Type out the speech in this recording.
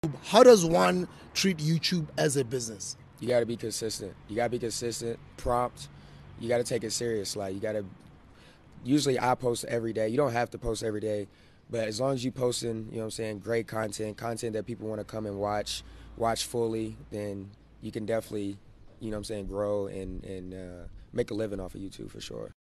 How does one treat YouTube as a business? You got to be consistent. You got to be consistent, prompt. You got to take it serious. Like, you got to, usually I post every day. You don't have to post every day, but as long as you posting, you know what I'm saying, great content that people want to come and watch fully, then you can definitely, you know what I'm saying, grow and make a living off of YouTube for sure.